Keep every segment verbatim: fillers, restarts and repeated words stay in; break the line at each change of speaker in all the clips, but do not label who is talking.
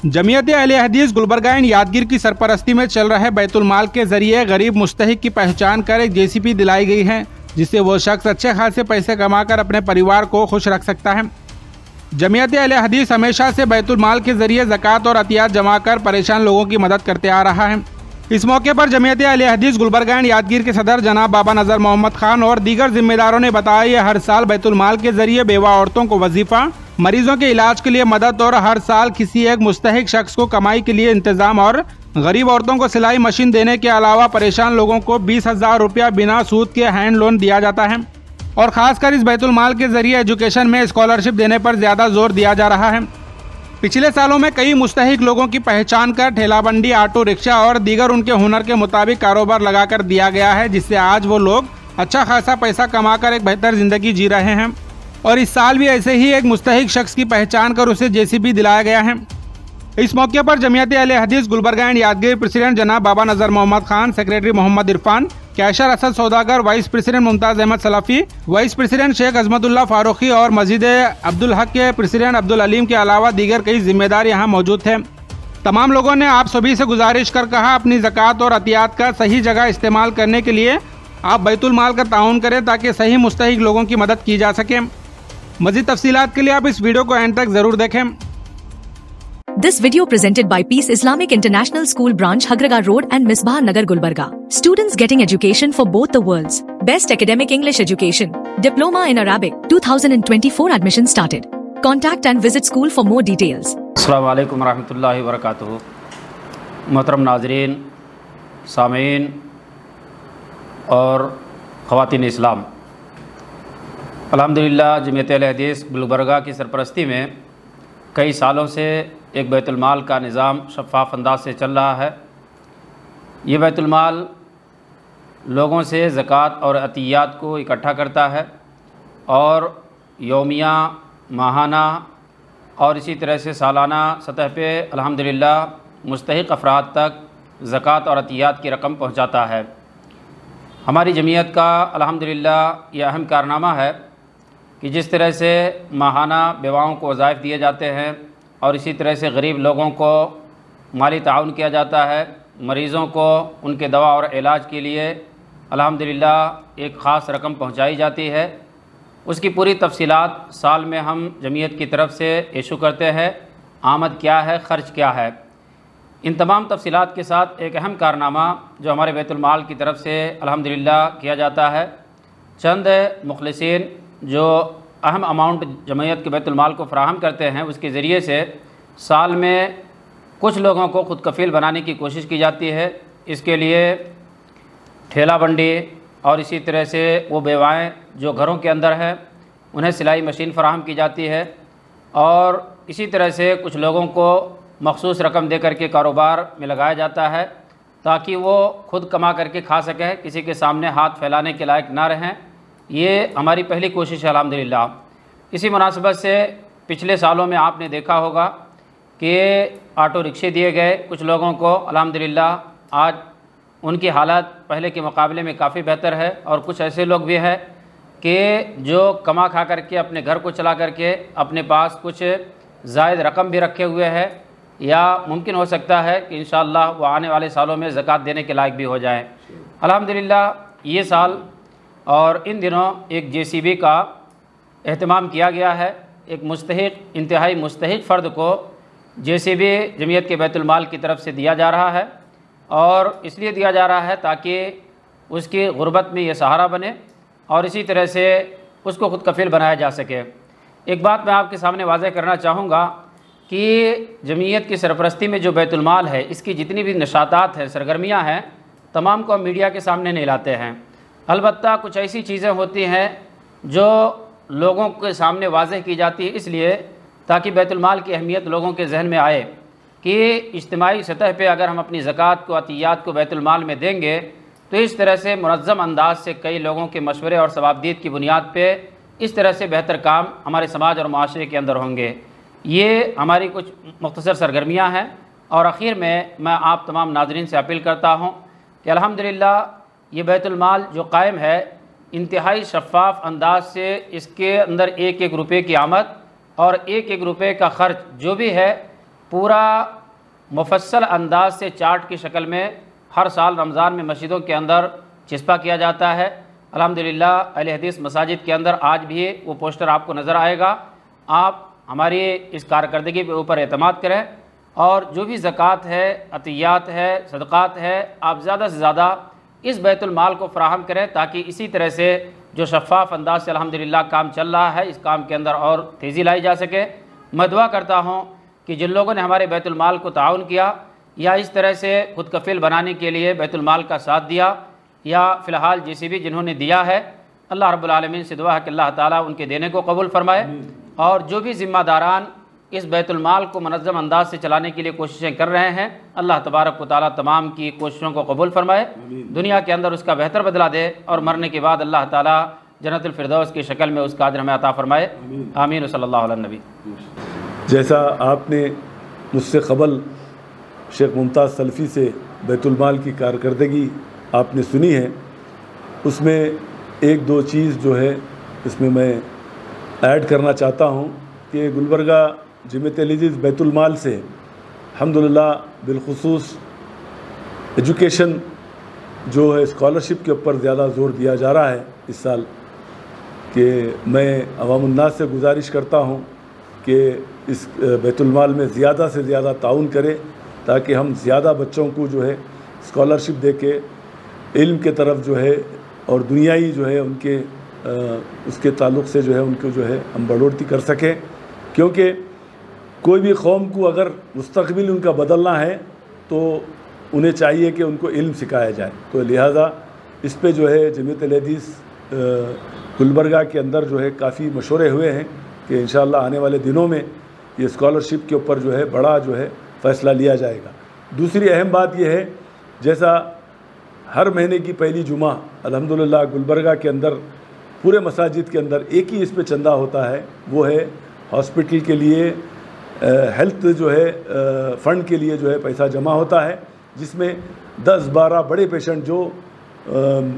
जमीयत अहले हदीस गुलबर्गा एंड यादगीर की सरपरस्ती में चल रहे बैतुल माल के जरिए गरीब मुस्तहिक की पहचान कर एक जेसीबी दिलाई गई है, जिससे वो शख्स अच्छे खासे पैसे कमाकर अपने परिवार को खुश रख सकता है। जमीयत अहले हदीस हमेशा से बैतुल माल के जरिए ज़कात और अतियात जमा कर परेशान लोगों की मदद करते आ रहा है। इस मौके पर जमीयत अहले हदीस गुलबर्गा एंड यादगीर के सदर जनाब बाबा नज़र मोहम्मद खान और दीगर जिम्मेदारों ने बताया, ये हर साल बैतुल माल के जरिए बेवा औरतों को वजीफा, मरीजों के इलाज के लिए मदद और हर साल किसी एक मुस्तहिक शख्स को कमाई के लिए इंतजाम और गरीब औरतों को सिलाई मशीन देने के अलावा परेशान लोगों को बीस हजार रुपया बिना सूद के हैंड लोन दिया जाता है और खासकर इस बैतुल माल के जरिए एजुकेशन में स्कॉलरशिप देने पर ज़्यादा जोर दिया जा रहा है। पिछले सालों में कई मुस्तहिक लोगों की पहचान कर ठेलाबंडी, ऑटो रिक्शा और दीगर उनके हुनर के मुताबिक कारोबार लगाकर दिया गया है, जिससे आज वो लोग अच्छा खासा पैसा कमाकर एक बेहतर ज़िंदगी जी रहे हैं। और इस साल भी ऐसे ही एक मुस्तहिक शख्स की पहचान कर उसे जेसीबी दिलाया गया है। इस मौके पर जमीयत अहले हदीस गुलबर्गा एंड यादगीर प्रेसिडेंट जनाब Baba Nazar Mohammad Khan, secretary Mohammad Irfan, cashier Asad Saudagar, vice president Mumtaz Ahmad Salafi, vice president Sheikh Azmatullah Farooqui और मस्जिद अब्दुल हक के प्रेसिडेंट अब्दुल अलीम के अलावा दीगर कई जिम्मेदार यहाँ मौजूद थे। तमाम लोगों ने आप सभी से गुजारिश कर कहा, अपनी ज़कात और अतियात का सही जगह इस्तेमाल करने के लिए आप बैतुल माल का ताउन करें ताकि सही मुस्तहिक लोगों की मदद की जा सके। मज़ीद तफसीलात के लिए आप इस वीडियो को एंड तक जरूर देखें।
This video presented by Peace Islamic International School Branch, Hagraga Road and Misbah Nagar, Gulbarga. Students getting education for both the worlds. Best academic English education. Diploma in Arabic. two thousand twenty-four admission started. Contact and visit school for more details.
अस्सलामु अलैकुम रहमतुल्लाहि व बरकातुहू। मोहतरम नाज़रीन, सामीन और ख़वातीन इस्लाम, अल्हम्दुलिल्लाह जमीयत अहले हदीस गुलबर्गा की सरपरस्ती में कई सालों से एक बैतुलमाल का निज़ाम शफ़ाफ़ अंदाज से चल रहा है। ये बैतुलमाल लोगों से ज़कात और अतियात को इकट्ठा करता है और यौमिया, माहाना और इसी तरह से सालाना सतह पे अल्हम्दुलिल्लाह मुस्तहिक अफराद तक ज़कात और अतियात की रकम पहुंचाता है। हमारी जमीयत का अल्हम्दुलिल्लाह ये अहम कारनामा है कि जिस तरह से माहाना बेवाओं को वज़ाइफ दिए जाते हैं और इसी तरह से गरीब लोगों को माली ताउन किया जाता है, मरीज़ों को उनके दवा और इलाज के लिए अल्हम्दुलिल्लाह एक ख़ास रकम पहुंचाई जाती है। उसकी पूरी तफसीलात साल में हम जमीयत की तरफ से इशू करते हैं, आमद क्या है, ख़र्च क्या है। इन तमाम तफसीलात के साथ एक अहम कारनामा जो हमारे बैतुल माल की तरफ से अल्हम्दुलिल्लाह किया जाता है, चंद मुखलिसीन जो अहम अमाउंट जमीयत के बैतुल माल को फ़राहम करते हैं, उसके ज़रिए से साल में कुछ लोगों को ख़ुद कफ़ील बनाने की कोशिश की जाती है। इसके लिए ठेला बंडी और इसी तरह से वो बेवाएँ जो घरों के अंदर हैं उन्हें सिलाई मशीन फ़राहम की जाती है और इसी तरह से कुछ लोगों को मखसूस रकम दे करके कारोबार में लगाया जाता है ताकि वो ख़ुद कमा करके खा सकें, किसी के सामने हाथ फैलाने के लायक ना रहें। ये हमारी पहली कोशिश है अल्हम्दुलिल्लाह। इसी मुनासबत से पिछले सालों में आपने देखा होगा कि ऑटो रिक्शे दिए गए कुछ लोगों को, अल्हम्दुलिल्लाह आज उनकी हालत पहले के मुकाबले में काफ़ी बेहतर है। और कुछ ऐसे लोग भी हैं कि जो कमा खा करके अपने घर को चला करके अपने पास कुछ ज़ायद रकम भी रखे हुए हैं या मुमकिन हो सकता है कि इंशाअल्लाह वो आने वाले सालों में ज़कात देने के लायक भी हो जाएँ। अल्हम्दुलिल्लाह ये साल और इन दिनों एक जेसीबी का एहतमाम किया गया है। एक मुस्तहिक, इंतहाई मुस्तहिक फ़र्द को जेसीबी जमीयत के बैतुल माल की तरफ से दिया जा रहा है और इसलिए दिया जा रहा है ताकि उसकी गुर्बत में ये सहारा बने और इसी तरह से उसको खुद कफ़ील बनाया जा सके। एक बात मैं आपके सामने वाज़ह करना चाहूँगा कि जमीयत की सरपरस्ती में जो बैतुल माल है, इसकी जितनी भी नशातात हैं, सरगर्मियाँ हैं, तमाम को हम मीडिया के सामने नहीं लाते हैं। अलबत्ता कुछ ऐसी चीज़ें होती हैं जो लोगों के सामने वाज़ह की जाती है इसलिए ताकि बैतुल माल की अहमियत लोगों के जहन में आए कि इज्तिमाई सतह पे अगर हम अपनी ज़कात को, अतियात को बैतुल माल में देंगे तो इस तरह से मुनज़्ज़म अंदाज से कई लोगों के मशवरे और सवाबदीद की बुनियाद पे इस तरह से बेहतर काम हमारे समाज और माशरे के अंदर होंगे। ये हमारी कुछ मुख्तसर सरगर्मियाँ हैं और आखिर में मैं आप तमाम नाज़रीन से अपील करता हूँ कि अल्हम्दुलिल्लाह ये बैतुल माल जो कायम है इंतहाई शफ़ाफ़ अंदाज से इसके अंदर एक एक रुपये की आमद और एक एक रुपये का ख़र्च जो भी है पूरा मुफस्सल अंदाज से चार्ट की शक्ल में हर साल रमज़ान में मस्जिदों के अंदर चिस्पा किया जाता है। अल्हम्दुलिल्लाह अहले हदीस मसाजिद के अंदर आज भी वो पोस्टर आपको नज़र आएगा। आप हमारी इस कारकर्दगी के ऊपर एतमाद करें और जो भी ज़कात है, अतियात है, सदक़ात है, आप ज़्यादा से ज़्यादा इस बैतुल माल को फ़राहम करें ताकि इसी तरह से जो शफ़ाफ़ अंदाज से अल्हम्दुलिल्लाह काम चल रहा है, इस काम के अंदर और तेज़ी लाई जा सके। मैं दुआ करता हूँ कि जिन लोगों ने हमारे बैतुल माल को ताउन किया या इस तरह से खुद कफ़ील बनाने के लिए बैतुल माल का साथ दिया या फ़िलहाल जिसे भी जिन्होंने दिया है, अल्लाह रब्बुल आलमीन से दुआ है कि अल्लाह ताला उनके देने को कबूल फरमाए। और जो भी ज़िम्मेदारान इस बैतुल माल को मुनज़्ज़म अंदाज से चलाने के लिए कोशिशें कर रहे हैं, अल्लाह तबारक व तआला तमाम की कोशिशों को कबूल फरमाए, दुनिया के अंदर उसका बेहतर बदला दे और मरने के बाद अल्लाह ताला जन्नतुल फिरदौस की शक्ल में उसका अजर हमें अता फरमाए। आमीन सल्लल्लाहु अलैहि नबी।
जैसा आपने मुझसे क़बल शेख मुमताज़ सल्फ़ी से बैतुल माल की कारकर्दगी आपने सुनी है, उसमें एक दो चीज़ जो है इसमें मैं ऐड करना चाहता हूँ कि गुलबर्गा जमीयत अल-अज़ीज़ बैतुल माल से अल्हम्दुलिल्लाह बिलखुसूस एजुकेशन जो है स्कॉलरशिप के ऊपर ज़्यादा ज़ोर दिया जा रहा है इस साल, कि मैं अवामुन्नास से गुजारिश करता हूँ कि इस बैतुल माल में ज़्यादा से ज़्यादा ताउन करें ताकि हम ज़्यादा बच्चों को जो है स्कॉलरशिप दे के इल्म के तरफ जो है और दुनियाई जो है उनके आ, उसके ताल्लुक़ से जो है उनको जो है हम बढ़ोतरी कर सकें। क्योंकि कोई भी कौम को अगर मुस्तक़बिल उनका बदलना है तो उन्हें चाहिए कि उनको इल्म सिखाया जाए। तो लिहाजा इस पे जो है जमीयत अल-हदीस गुलबर्गा के अंदर जो है काफ़ी मशवरे हुए हैं कि इंशाअल्लाह आने वाले दिनों में ये स्कॉलरशिप के ऊपर जो है बड़ा जो है फ़ैसला लिया जाएगा। दूसरी अहम बात यह है, जैसा हर महीने की पहली जुमा अल्हम्दुलिल्लाह गुलबर्गा के अंदर पूरे मसाजिद के अंदर एक ही इस पे चंदा होता है, वो है हॉस्पिटल के लिए हेल्थ जो है फ़ंड के लिए जो है पैसा जमा होता है, जिसमें दस बारह बड़े पेशेंट जो आ,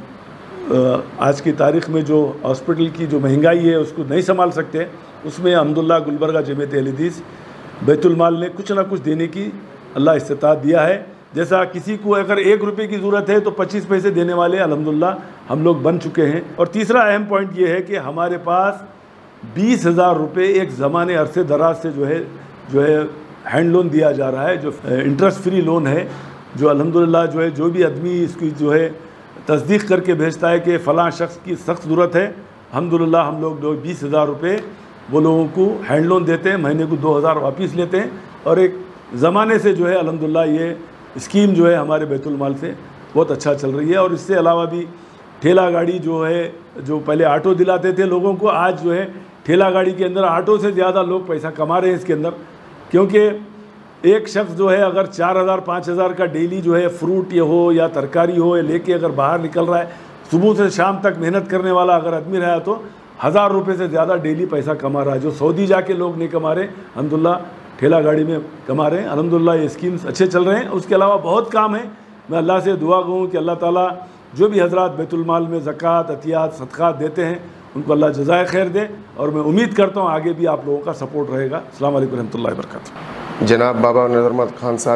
आ, आज की तारीख़ में जो हॉस्पिटल की जो महंगाई है उसको नहीं संभाल सकते, उसमें अल्हम्दुलिल्लाह गुलबर्गा जमीयत अल-हदीस बैतुल माल ने कुछ ना कुछ देने की अल्लाह इस्तिताअत दिया है। जैसा किसी को अगर एक रुपये की ज़रूरत है तो पच्चीस पैसे देने वाले अल्हम्दुलिल्लाह हम लोग बन चुके हैं। और तीसरा अहम पॉइंट ये है कि हमारे पास बीस हज़ार रुपये एक ज़माने अरसे दराज से जो है जो है हैंड लोन दिया जा रहा है, जो इंटरेस्ट फ्री लोन है, जो अल्हम्दुलिल्लाह जो है जो भी आदमी इसकी जो है तस्दीक करके भेजता है कि फ़लाँ शख्स की सख्त ज़रूरत है, अल्हम्दुलिल्लाह हम लोग जो बीस हज़ार रुपये वो लोगों को हैंड लोन देते हैं, महीने को दो हज़ार वापस लेते हैं। और एक ज़माने से जो है अल्हम्दुलिल्लाह ये स्कीम जो है हमारे बैतुल माल से बहुत अच्छा चल रही है। और इससे अलावा भी ठेला गाड़ी जो है, जो पहले ऑटो दिलाते थे लोगों को, आज जो है ठेला गाड़ी के अंदर ऑटो से ज़्यादा लोग पैसा कमा रहे हैं इसके अंदर। क्योंकि एक शख्स जो है अगर चार हज़ार पाँच हज़ार का डेली जो है फ्रूट ये हो या तरकारी हो लेके अगर बाहर निकल रहा है, सुबह से शाम तक मेहनत करने वाला अगर आदमी रहा तो हज़ार रुपये से ज़्यादा डेली पैसा कमा रहा है, जो सऊदी जाके लोग नहीं कमा रहे, अल्हम्दुलिल्लाह ठेला गाड़ी में कमा रहे हैं। अल्हम्दुलिल्लाह ये स्कीम्स अच्छे चल रहे हैं। उसके अलावा बहुत काम है। मैं अल्लाह से दुआ कहूँ कि अल्लाह ताला जो भी हज़रात बैतुल माल में ज़कात, अतियात, सदक़ात देते हैं उनको अल्लाह जज़ाए खैर दे। और मैं उम्मीद करता हूँ आगे भी आप लोगों का सपोर्ट रहेगा। अस्सलाम वालेकुम रहमतुल्लाहि व बरकातुहू।
जनाब बाबा नज़र अहमद खान साहब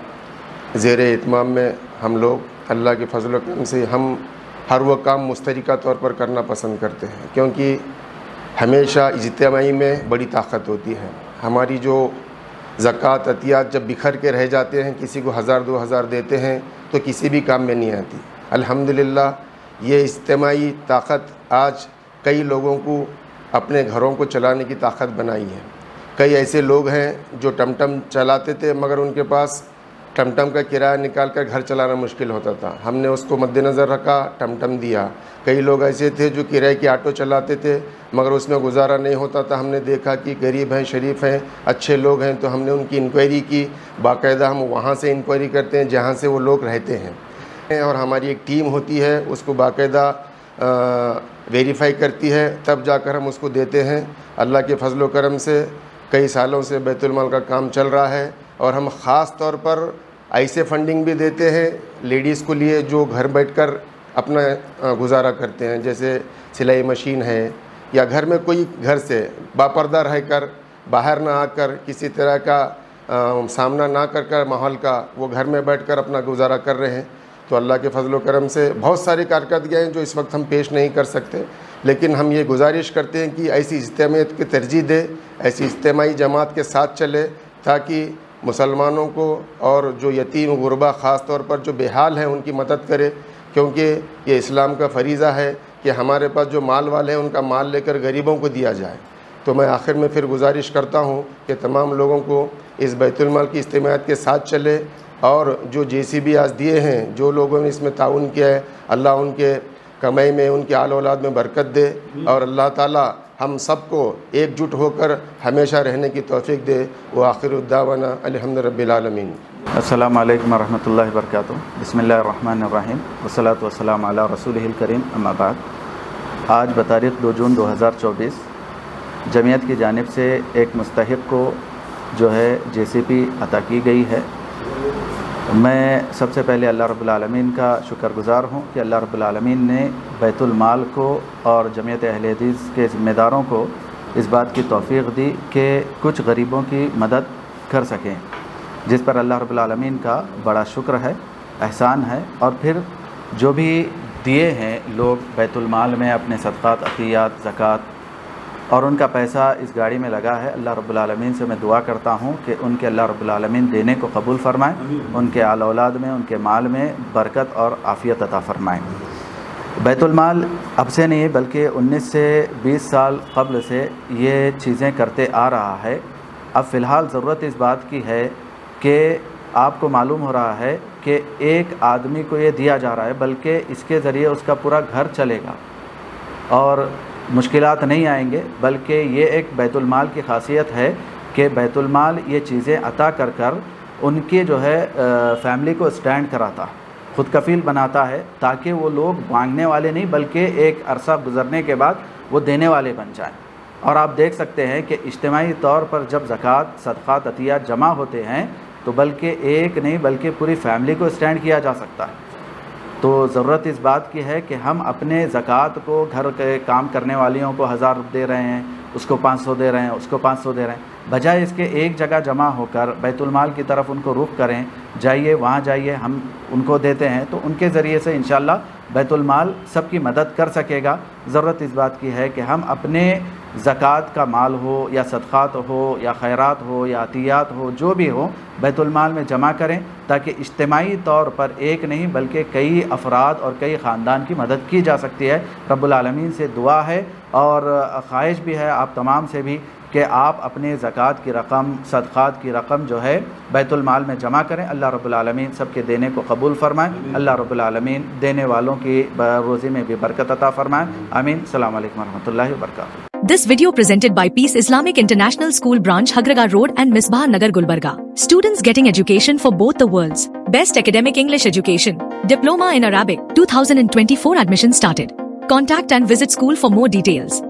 की ज़ेर इत्माम में हम लोग अल्लाह के फजल व करम से हम हर वो काम मुस्तरिका तौर पर करना पसंद करते हैं, क्योंकि हमेशा इज्तिमाई में बड़ी ताकत होती है। हमारी जो ज़कात, अतियात जब बिखर के रह जाते हैं, किसी को हज़ार दो हज़ार देते हैं तो किसी भी काम में नहीं आती। अल्हम्दुलिल्लाह ये इज्तिमाई ताकत आज कई लोगों को अपने घरों को चलाने की ताकत बनाई है। कई ऐसे लोग हैं जो टमटम चलाते थे मगर उनके पास टमटम का किराया निकाल कर घर चलाना मुश्किल होता था, हमने उसको मद्देनज़र रखा, टमटम दिया। कई लोग ऐसे थे जो किराए की ऑटो चलाते थे मगर उसमें गुजारा नहीं होता था, हमने देखा कि गरीब हैं, शरीफ हैं, अच्छे लोग हैं, तो हमने उनकी इंक्वायरी की। बाकायदा हम वहाँ से इंक्वायरी करते हैं जहाँ से वो लोग रहते हैं, और हमारी एक टीम होती है उसको बाकायदा वेरीफाई करती है, तब जाकर हम उसको देते हैं। अल्लाह के फजल व करम से कई सालों से बैतुल माल का काम चल रहा है और हम ख़ास तौर पर ऐसे फंडिंग भी देते हैं लेडीज़ को लिए जो घर बैठकर अपना गुजारा करते हैं, जैसे सिलाई मशीन है या घर में कोई घर से बापर्दा रहकर बाहर ना आकर किसी तरह का सामना ना कर कर माहौल का वो घर में बैठकर अपना गुजारा कर रहे हैं। तो अल्लाह के फजल व करम से बहुत सारी कारकर्दगियाँ हैं जो इस वक्त हम पेश नहीं कर सकते, लेकिन हम ये गुजारिश करते हैं कि ऐसी इज्तिमाइयत की तरजीह दे, ऐसी इज्तिमाई जमात के साथ चले ताकि मुसलमानों को और जो यतीम गुरबा ख़ास तौर पर जो बेहाल हैं उनकी मदद करे, क्योंकि ये इस्लाम का फ़रीज़ा है कि हमारे पास जो माल वाले हैं उनका माल लेकर गरीबों को दिया जाए। तो मैं आखिर में फिर गुजारिश करता हूँ कि तमाम लोगों को इस बैतुल माल की इज्तिमाइयत के साथ चले और जो जे सी बी आज दिए हैं, जो लोगों ने इसमें ताउन किया है, अल्लाह उनके कमाई में, उनके आल औलाद में बरकत दे और अल्लाह ताला हम सबको एकजुट होकर हमेशा रहने की तौफीक दे। व आखिरुद्दावाना अल्हम्दुलिल्लाहि रब्बिल आलमीन।
अस्सलामु अलैकुम वरहमतुल्लाहि वबरकातुहू। बिस्मिल्लाहिर रहमानिर रहीम वस्सलातु वस्सलामु अला रसूलिहिल करीम, अम्मा बाद। आज बतारीख़ दो जून दो हज़ार चौबीस जमीयत की जानिब से एक मुस्तहिक़ को जो है जे सी पी अता की गई है। मैं सबसे पहले अल्लाह रब्बुल आलमीन का शुक्रगुज़ार हूँ कि अल्लाह रब्बुल आलमीन ने बैतुल माल को और जमीयत अहले हदीस के ज़िम्मेदारों को इस बात की तौफ़ीक़ दी कि कुछ गरीबों की मदद कर सकें, जिस पर अल्लाह रब्बुल आलमीन का बड़ा शुक्र है, एहसान है। और फिर जो भी दिए हैं लोग बैतुल माल में अपने सदक़ात, अतियात, ज़कात और उनका पैसा इस गाड़ी में लगा है, अल्लाह रब्बुल आलमीन से मैं दुआ करता हूँ कि उनके अल्लाह रब्बुल आलमीन देने को कबूल फ़रमाएँ, उनके आल औलाद में, उनके माल में बरकत और आफ़ियत अता फ़रमाएँ। बैतुल माल अब से नहीं बल्कि उन्नीस से बीस साल क़ब्ल से ये चीज़ें करते आ रहा है। अब फ़िलहाल ज़रूरत इस बात की है कि आपको मालूम हो रहा है कि एक आदमी को ये दिया जा रहा है, बल्कि इसके ज़रिए उसका पूरा घर चलेगा और मुश्किलात नहीं आएंगे। बल्कि ये एक बैतुल माल की खासियत है कि बैतुल माल ये चीज़ें अता कर कर उनके जो है फैमिली को स्टैंड कराता, ख़ुद कफ़ील बनाता है, ताकि वो लोग मांगने वाले नहीं बल्कि एक अरसा गुज़रने के बाद वो देने वाले बन जाएं। और आप देख सकते हैं कि इज्तिमाई तौर पर जब ज़कात, सदक़ात, अतियात जमा होते हैं तो बल्कि एक नहीं बल्कि पूरी फैमिली को स्टैंड किया जा सकता है। तो ज़रूरत इस बात की है कि हम अपने ज़कात को घर के काम करने वालियों को हज़ार दे रहे हैं, उसको पाँच सौ दे रहे हैं, उसको पाँच सौ दे रहे हैं, बजाय इसके एक जगह जमा होकर बैतुल माल की तरफ उनको रुख करें, जाइए वहाँ जाइए, हम उनको देते हैं तो उनके ज़रिए से इंशाअल्लाह बैतुल माल सबकी मदद कर सकेगा। ज़रूरत इस बात की है कि हम अपने ज़कात का माल हो या सदक़ात हो या खैरात हो या अतियात हो, जो भी हो, बैतुल माल में जमा करें ताकि इज्तिमाई तौर पर एक नहीं बल्कि कई अफराद और कई ख़ानदान की मदद की जा सकती है। रब्बुल आलमीन से दुआ है और ख्वाहिश भी है आप तमाम से भी कि आप अपने ज़कात की रकम, सदक़ात की रकम जो है बैतुल माल में जमा करें। अल्लाह रब्बुल आलमीन सबके देने को कबूल फ़रमाएँ। अल्लाह रब्बुल आलमीन देने वालों की रोज़ी में भी बरकत अता फ़रमाएँ। आमीन। अस्सलाम वालेकुम रहमतुल्लाहि व बरकातुहू।
This video presented by Peace Islamic International School Branch, Hagraga Road and Misbah Nagar, Gulbarga. Students getting education for both the worlds. Best academic English education. Diploma in Arabic. two thousand twenty-four admission started. Contact and visit school for more details.